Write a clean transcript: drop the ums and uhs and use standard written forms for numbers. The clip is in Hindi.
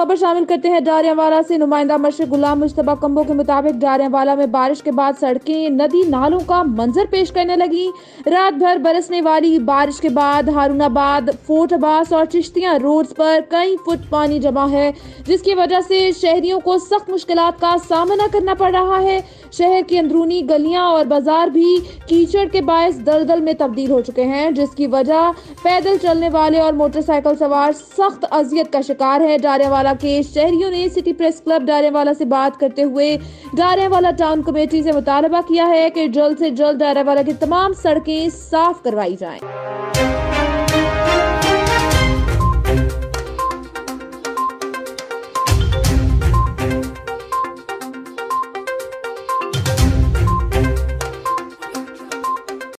खबर शामिल करते हैं डारियांवाला से। नुमाइंदा मशरक गुलाम मुश्तबा कंबो के मुताबिक डारियांवाला में बारिश के बाद सड़कें नदी नालों का मंजर पेश करने लगी। रात भर बरसने वाली बारिश के बाद हारूनाबाद, फोर्ट अब्बास और चिश्तियां रोड्स पर कई फुट पानी जमा है, जिसकी वजह से शहरियों को सख्त मुश्किलात का सामना करना पड़ रहा है। शहर की अंदरूनी गलियां और बाजार भी कीचड़ के बायस दलदल में तब्दील हो चुके हैं, जिसकी वजह पैदल चलने वाले और मोटरसाइकिल सवार सख्त अजियत का शिकार है। डारियांवाला के शहरियों ने सिटी प्रेस क्लब डारियांवाला से बात करते हुए डारियांवाला टाउन कमेटी से मुतालबा किया है कि जल्द से जल्द डारियांवाला की तमाम सड़कें साफ करवाई जाएं।